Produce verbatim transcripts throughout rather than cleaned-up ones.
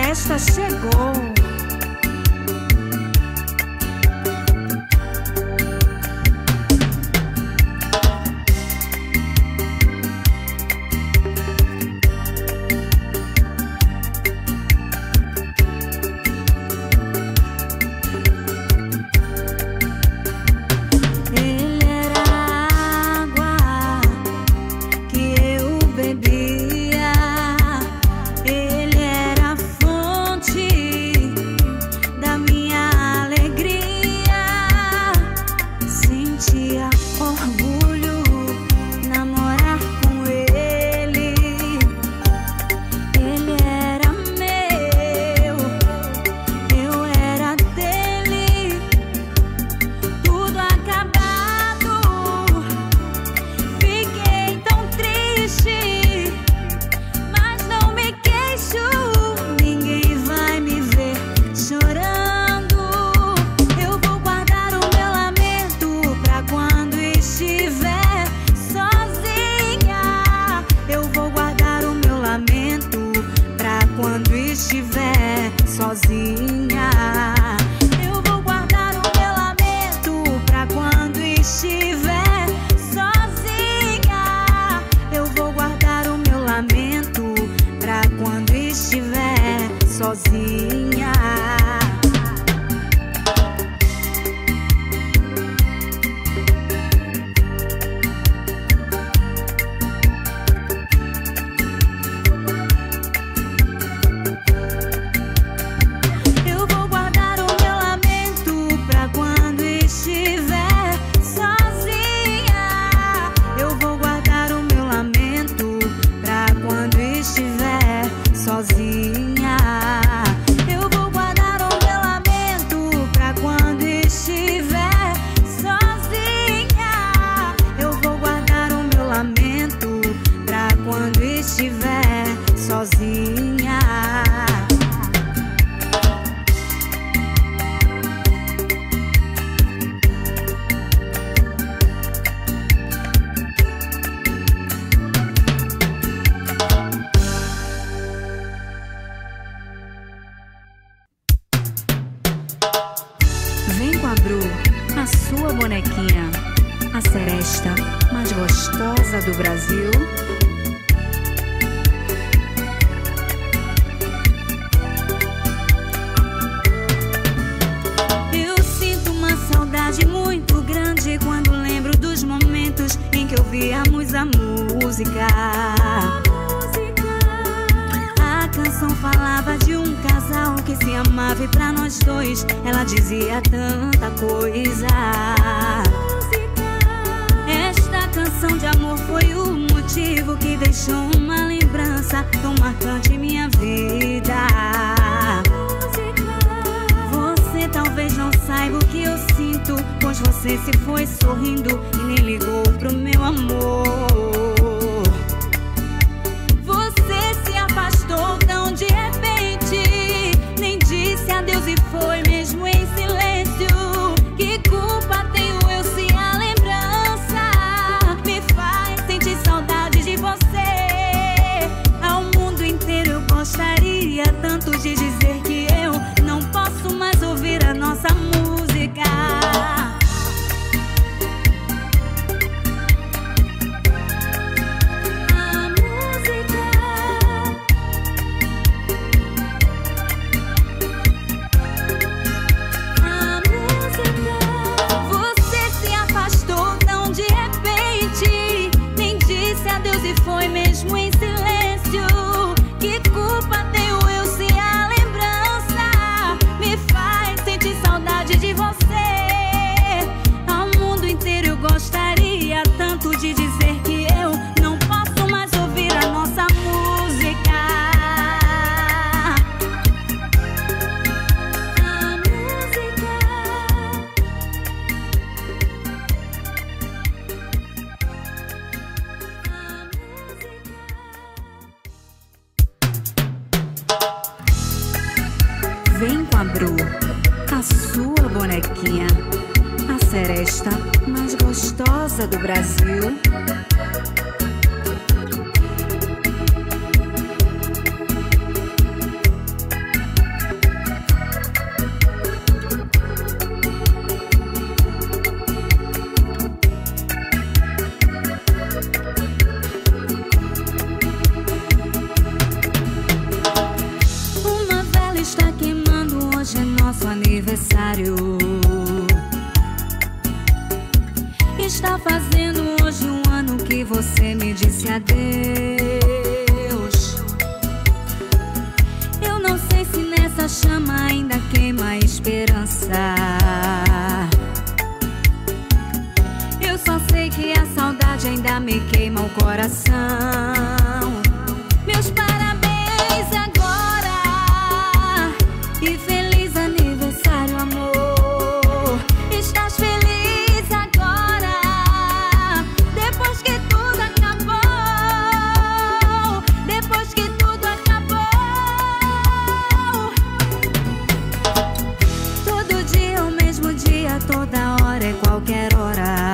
Seresta chegou. Vem com a Bru, a sua bonequinha, a seresta mais gostosa do Brasil. Eu sinto uma saudade muito grande quando lembro dos momentos em que ouvíamos a música. A canção falava de um casal que se amava e pra nós dois ela dizia tanta coisa. Esta canção de amor foi o motivo que deixou uma lembrança tão marcante em minha vida. Você talvez não saiba o que eu sinto, pois você se foi sorrindo e nem ligou pro meu amor. Afastou tão de repente, nem disse adeus e foi mesmo em silêncio. Que culpa tenho eu se a lembrança me faz sentir saudade de você? Ao mundo inteiro eu gostaria tanto de dizer que eu não posso mais ouvir a nossa música. Foi mesmo em silêncio. Que culpa tenho eu se a lembrança me faz sentir saudade de você? Ao mundo inteiro eu gostaria tanto de dizer que eu não posso mais ouvir a nossa música. A música. Vem com a Bru, a sua bonequinha, a seresta mais gostosa do Brasil. Está fazendo hoje um ano que você me disse adeus. Eu não sei se nessa chama ainda queima a esperança. Eu só sei que a saudade ainda me queima o coração. Meus parabéns agora e feliz aniversário, amor. Estás feliz agora, depois que tudo acabou, depois que tudo acabou. Todo dia é o mesmo dia, toda hora é qualquer hora.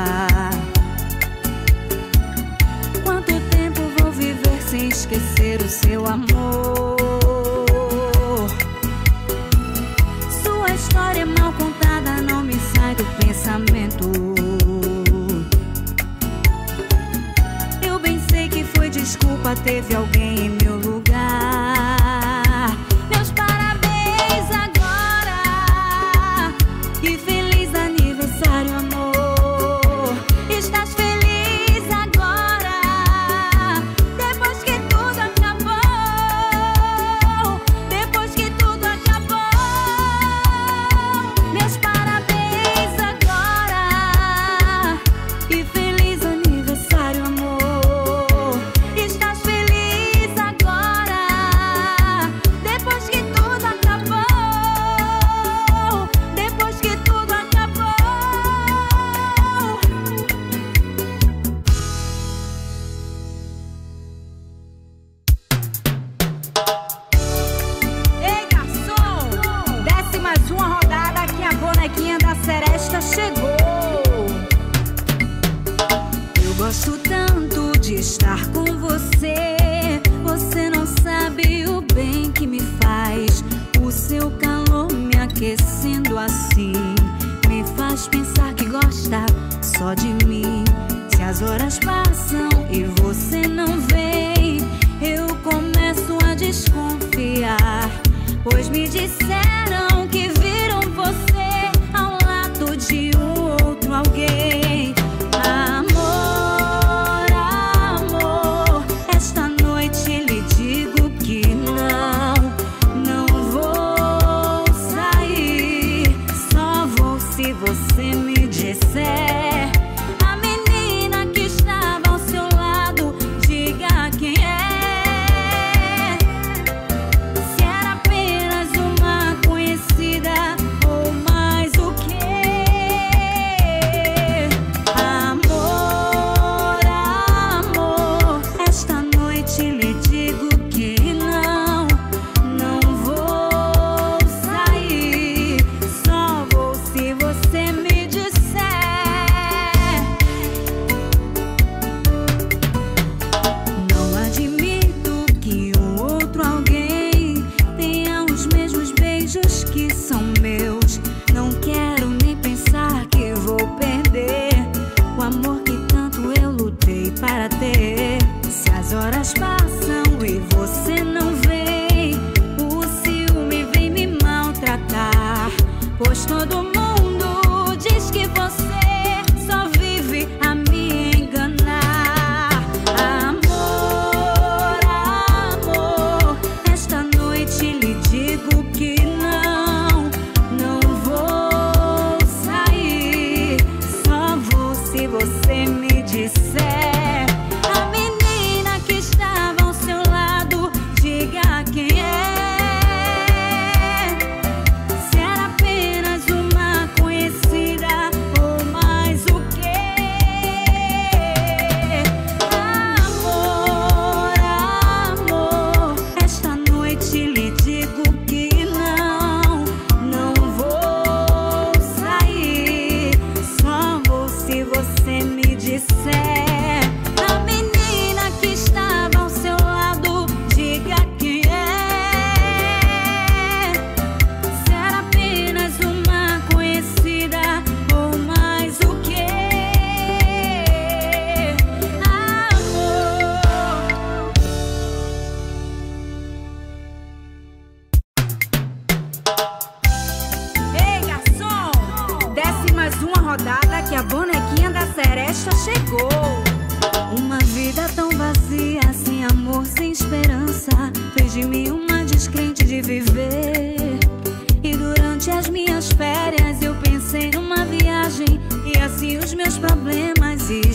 Quanto tempo vou viver sem esquecer o seu amor? Sua história mal contada não me sai do pensamento. Eu bem sei que foi desculpa, teve alguém em meu lugar. Meus parabéns agora e feliz aniversário, amor. Estás feliz agora, depois que tudo acabou, depois que tudo acabou. Meus parabéns agora e feliz aniversário, amor. Estás feliz agora, depois que tudo acabou, depois que tudo acabou. Ei, garçom, desce mais uma rodada que a bonequinha da Seresta chegou. Eu gosto tanto de estar com você, você não sabe o bem que me faz. O seu calor me aquecendo assim me faz pensar que gosta só de mim. Se as horas passam e você não vem, eu começo a desconfiar, pois me disseram que viram você ao lado de um outro alguém. Amor, amor, esta noite lhe digo que não, não vou sair. Só vou se você me disser. A menina que estava ao seu lado, diga quem é. Se era apenas uma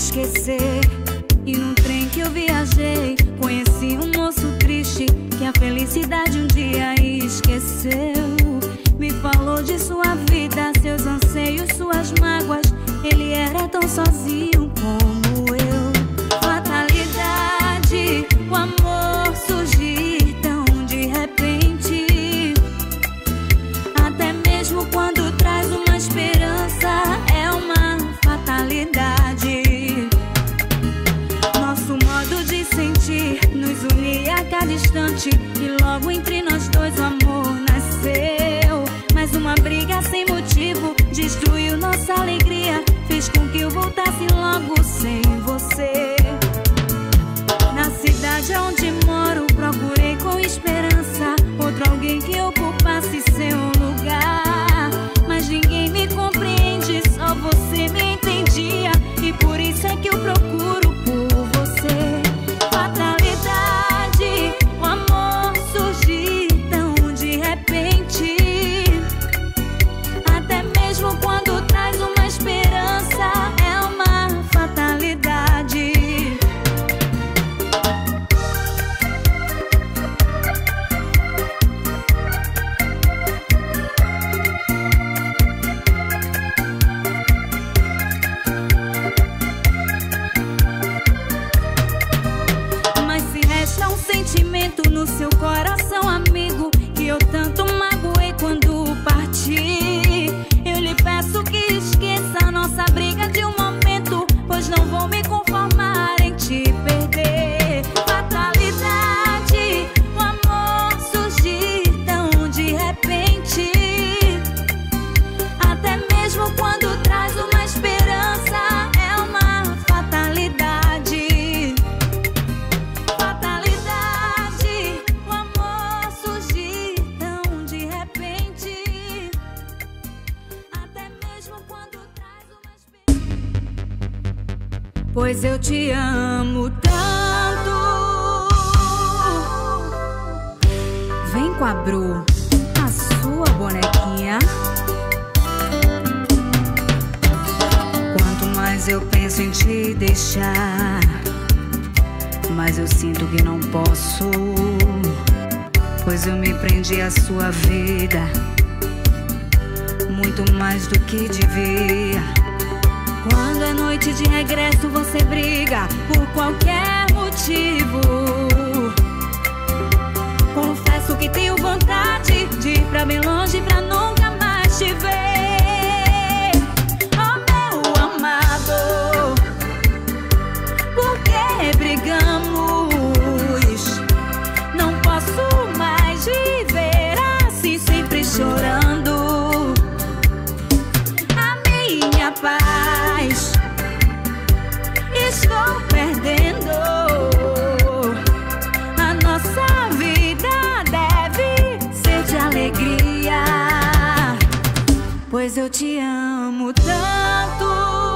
esquecer. E num trem que eu viajei, conheci um moço triste que a felicidade um dia esqueceu. Me falou de sua vida, seus anseios, suas mágoas. Ele era tão sozinho como eu. Fatalidade, o amor surgir tão de repente. Até mesmo quando traz uma esperança, é uma fatalidade. Nosso modo de sentir nos unia a cada instante, e logo entre nós dois o amor nasceu. Mas uma briga sem motivo destruiu nossa alegria, fez com que eu voltasse logo sem você. Na cidade onde moro, procurei com esperança outro alguém que ocupasse seu lugar. Mas ninguém me compreende, só você me entendia, e por isso é que eu procuro por você. Fatalidade, o amor surgir tão de repente. Até mesmo quando traz uma esperança, é uma fatalidade. Mas se resta um sentimento no seu coração, amigo, que eu tanto magoei quando parti, eu lhe peço que esqueça a nossa briga de um momento, pois não vou me conformar em te perder. Fatalidade, o amor surgir tão de repente. Até mesmo quando traz uma esperança, é uma fatalidade. Fatalidade, o amor surgir tão de repente. Até mesmo quando traz uma esperança. Pois eu te amo tanto. Vem com a Bru, a sua bonequinha. Quanto mais eu penso em te deixar, mas eu sinto que não posso, pois eu me prendi à sua vida muito mais do que devia. Quando é noite de regresso, você briga por qualquer motivo. Confesso que tenho vontade de ir pra bem longe pra nunca mais te ver. Oh, meu amado, por que brigamos? Não posso mais viver assim, sempre chorando. A minha paz estou perdendo. A nossa vida deve ser de alegria, pois eu te amo tanto.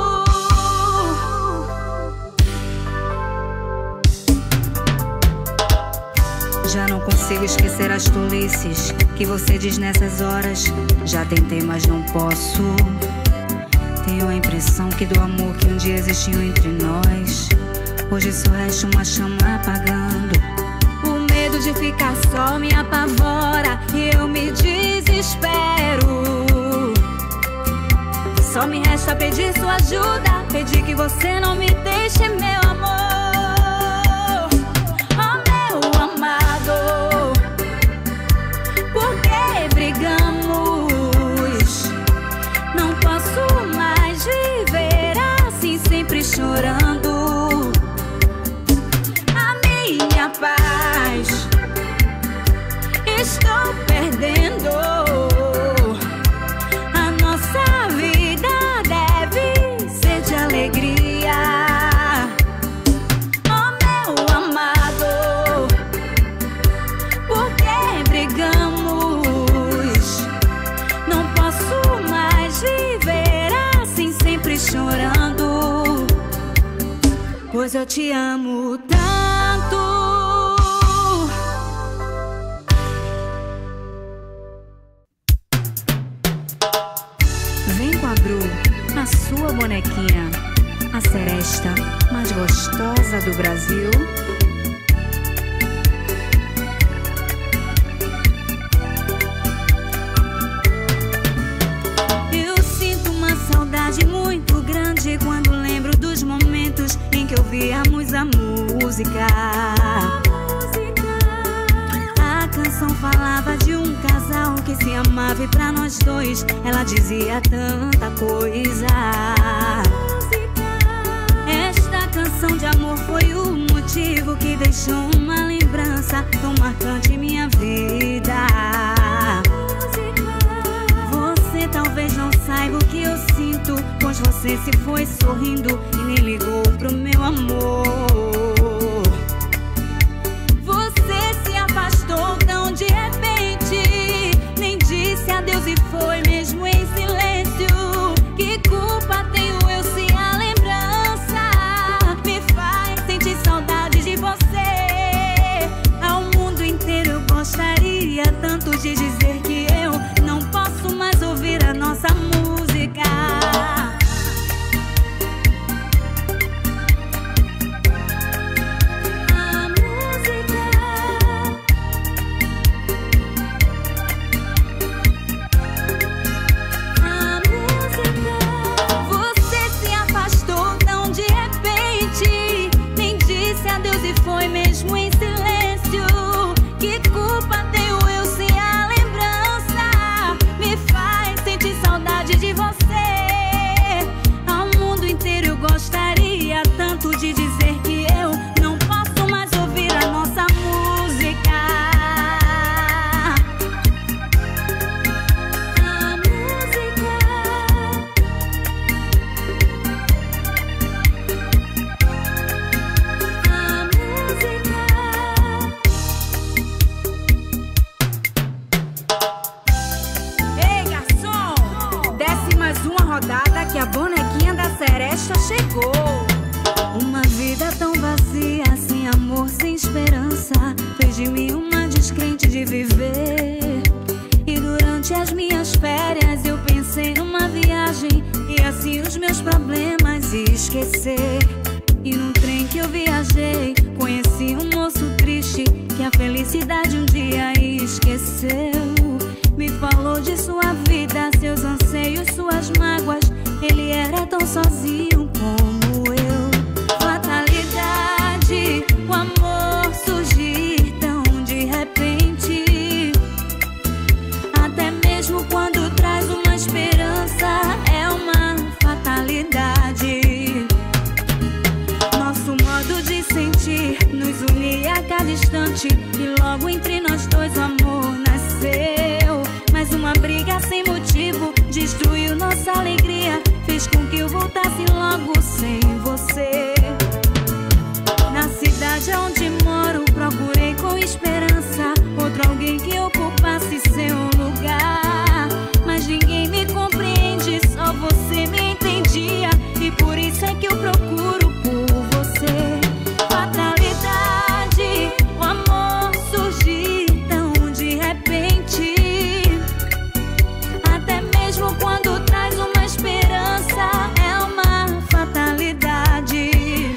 Já não consigo esquecer as tolices que você diz nessas horas. Já tentei, mas não posso. Tenho a impressão que do amor que um dia existiu entre nós, hoje só resta uma chama apagando. O medo de ficar só me apavora e eu me desespero. Só me resta pedir sua ajuda, pedir que você não me deixe, meu amor. Oh, meu amado, por que brigamos? Não posso mais viver assim, sempre chorando. A minha paz estou perdendo. A nossa vida deve ser de alegria. Oh, meu amado, por que brigamos? Não posso mais viver assim, sempre chorando, pois eu te amo tanto. Vem com a Bru, a sua bonequinha. a seresta mais gostosa do Brasil. Eu sinto uma saudade muito grande quando lembro dos momentos em que ouvíamos a música. A canção falava de um casal que se amava, e pra nós dois ela dizia tanta coisa. Esta canção de amor foi o motivo que deixou uma lembrança tão marcante em minha vida. Você talvez não saiba o que eu sinto, pois você se foi sorrindo e nem ligou pro meu amor. Você se afastou tão de repente, nem disse adeus e foi mesmo em silêncio. Que culpa tenho eu se a lembrança me faz sentir saudade de você? Ao mundo inteiro eu gostaria tanto de dizer que eu não posso mais ouvir a nossa música. Foi mesmo em silêncio. Que culpa tenho eu se a lembrança me faz sentir saudade de você? Ao mundo inteiro eu gostaria tanto de dizer que eu não posso mais ouvir a nossa música. A música. Rodada que a bonequinha da seresta chegou. Uma vida tão vazia, sem amor, sem esperança, fez de mim uma descrente de viver. E durante as minhas férias eu pensei numa viagem e assim os meus problemas esquecer. E num trem que eu viajei conheci um moço triste que a felicidade um dia esqueceu. Me falou de sua vida, seus anseios, suas mágoas. Ele era tão sozinho como eu. Fatalidade, o amor surgir tão de repente. Até mesmo quando traz uma esperança, é uma fatalidade. Nosso modo de sentir nos unia a cada instante, e logo entre nós dois o amor nasceu. Mas uma briga sem motivo destruiu nossa alegria, fez com que eu voltasse logo sem você. Na cidade onde moro procurei com esperança outro alguém que ocupasse seu lugar, mas ninguém me compreende, só você me entendia, e por isso é que eu procuro por você. Fatalidade, o amor surgir tão de repente. Até mesmo quando traz uma esperança, é uma fatalidade.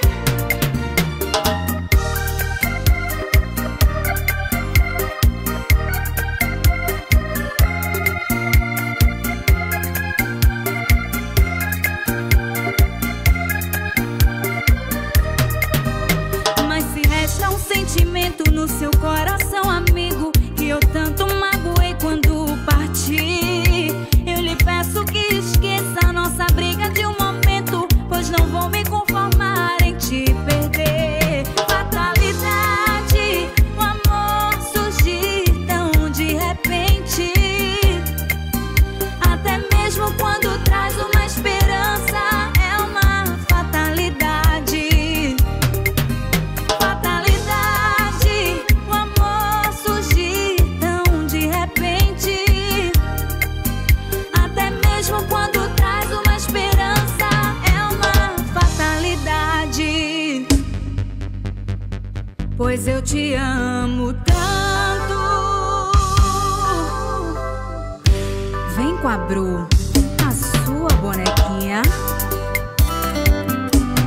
Mas se resta um sentimento no seu coração, amigo, que eu tanto magoei quando parti, eu lhe peço que esqueça a nossa briga de um momento, pois não vou me conformar em te perder. Fatalidade, o amor surgir tão de repente. Até mesmo quando traz uma esperança, é uma fatalidade. Fatalidade, o amor surgir tão de repente. Até mesmo quando traz uma esperança, é uma fatalidade. Pois eu te amo tanto. Vem com a Bru, a sua bonequinha.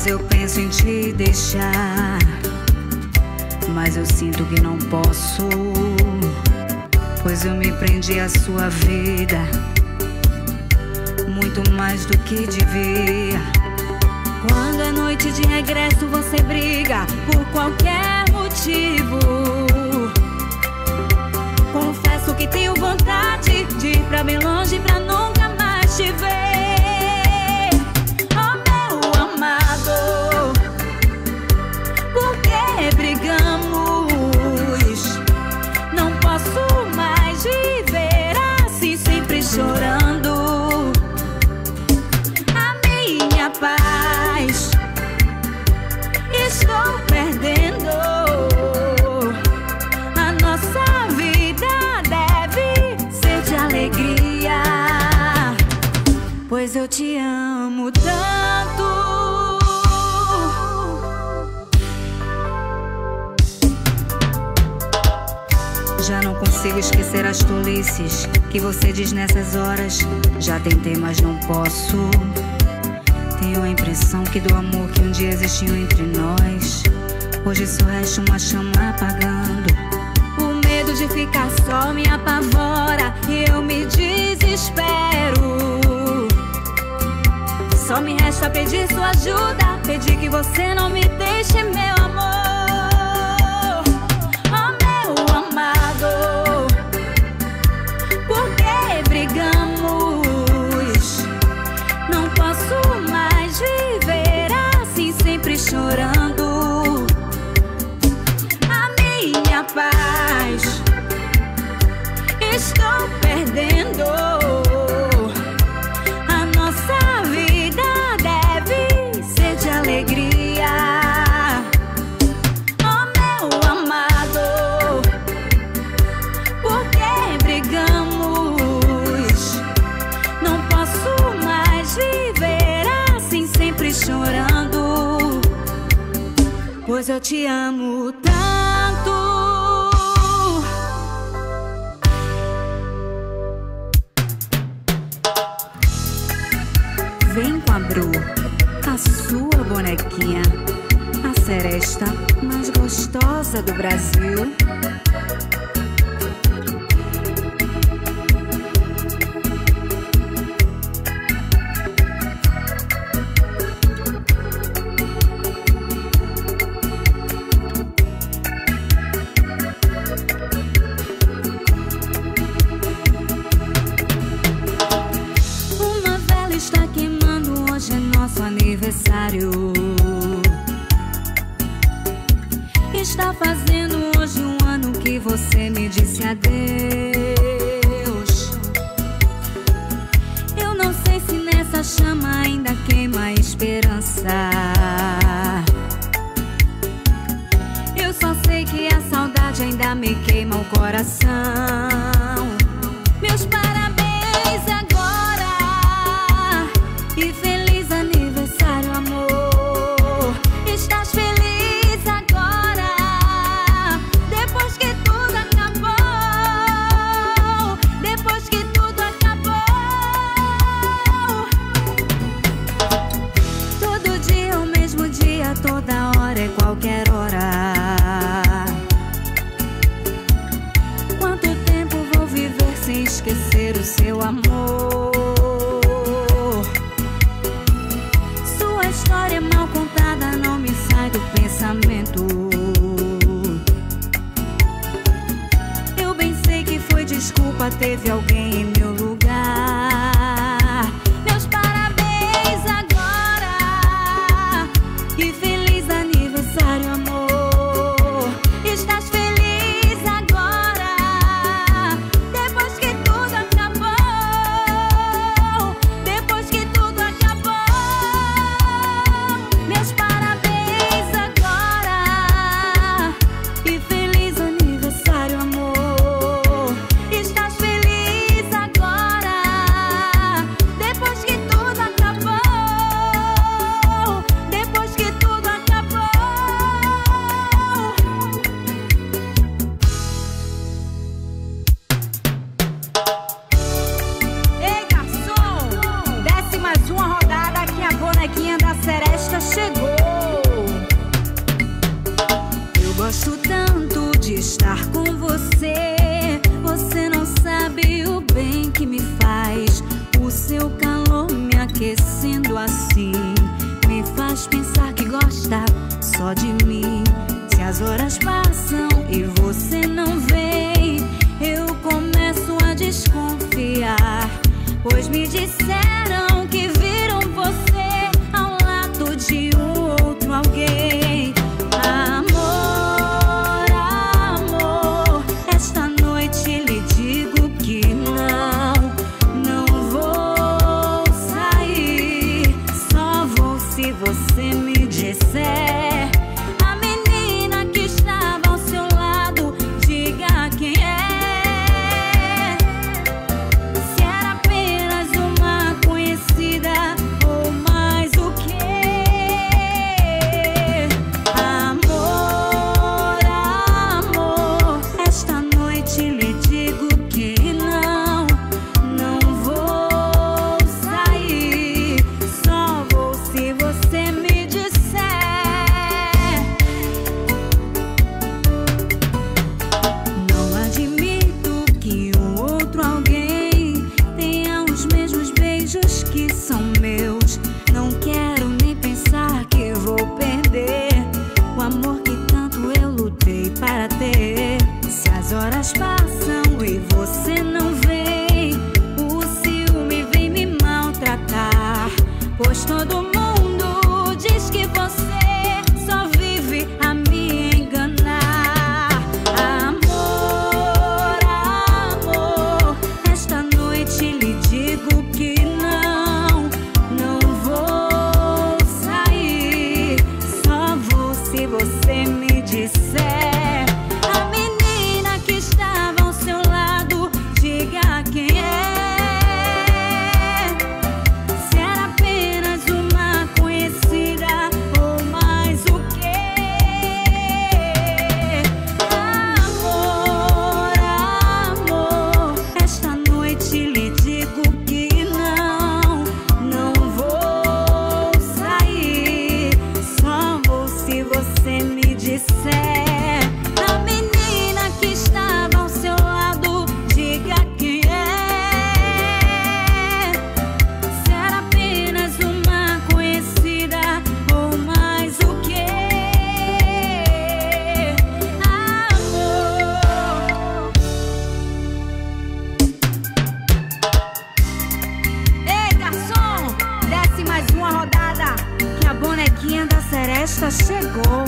eu penso em te deixar, mas eu sinto que não posso, pois eu me prendi à sua vida muito mais do que devia. Quando é noite de regresso você briga por qualquer motivo. Confesso que tenho vontade de ir pra bem longe pra nunca mais te ver. Oh meu amado, por que brigamos? Não posso mais viver assim, sempre chorando. A minha paz estou perdendo. A nossa vida deve ser de alegria, pois eu te amo tanto. Já não consigo esquecer as tolices que você diz nessas horas. Já tentei, mas não posso. Tenho a impressão que do amor que um dia existiu entre nós, hoje só resta uma chama apagando. O medo de ficar só me apavora e eu me desespero. Só me resta pedir sua ajuda, pedir que você não me deixe, meu amor. Por que brigamos? Não posso mais viver assim, sempre chorando. A minha paz estou perdendo. A nossa vida deve ser de alegria. Oh meu amado, não posso mais viver assim, sempre chorando, pois eu te amo tanto. Vem com a Bru, a sua bonequinha, a seresta mais gostosa do Brasil. Aniversário está fazendo hoje um ano que você me disse adeus. Eu não sei se nessa chama ainda queima a esperança. Eu só sei que a saudade ainda me queima o coração. Meus parabéns agora e feliz aniversário, amor. Estás feliz agora, depois que tudo acabou. Depois que tudo acabou. Todo dia é o mesmo dia, toda hora é qualquer hora. Quanto tempo vou viver sem esquecer o seu amor? História mal contada não me sai do pensamento. Eu bem sei que foi desculpa, teve alguém em meu lugar. Meus parabéns agora e feliz aniversário, amor. Estás feliz agora, depois que tudo acabou. Depois que tudo acabou. Meus parabéns agora e feliz aniversário, amor. Estás feliz Acho que você só vive a me enganar. Amor, amor, esta noite lhe digo que não, não vou sair. Só vou se você me disser. A menina que estava ao seu lado, diga quem é. Se era apenas uma conhecida ou mais o quê? Amor, amor, esta noite lhe digo que não, não vou sair. Só vou se você me disser. A menina que estava ao seu lado, diga quem é. Se era apenas uma conhecida ou mais o quê? Amor. Ei, garçom, desce mais uma rodada, que a bonequinha da Seresta chegou.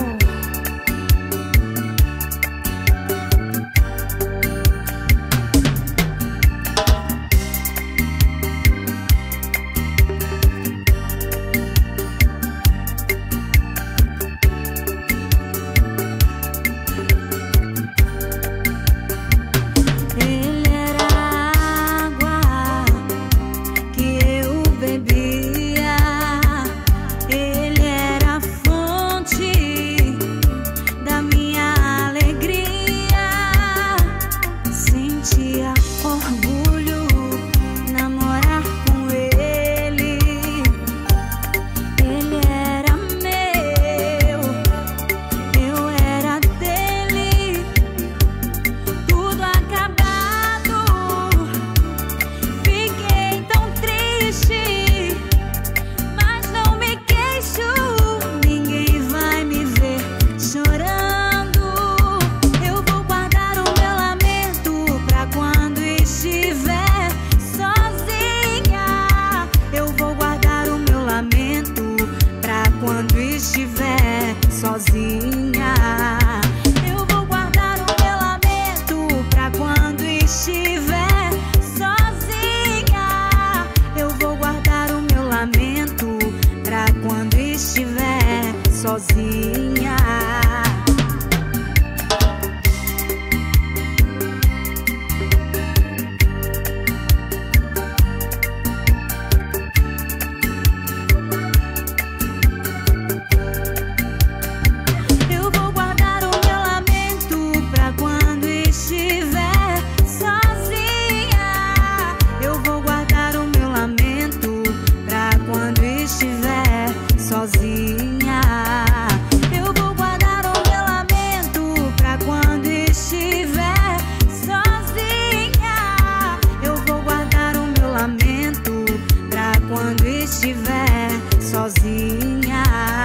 Ele era a água que eu bebia, ele era a fonte da minha alegria. Sentia orgulho namorar com ele. Ele era meu, eu era dele. Tudo acabado, fiquei tão triste, mas não me queixo. Ninguém vai me ver chorando. Eu vou guardar o meu lamento pra quando estiver sozinha. Eu vou guardar o meu lamento pra quando estiver sozinha. Eu vou guardar o meu lamento pra quando estiver sozinha. Eu vou guardar o meu lamento pra quando estiver sozinha. Eu vou guardar o meu lamento pra quando estiver sozinha. Eu vou guardar o meu lamento pra quando estiver sozinha. Eu vou guardar o meu lamento pra quando estiver sozinha. Eu vou guardar o meu lamento pra quando estiver sozinha.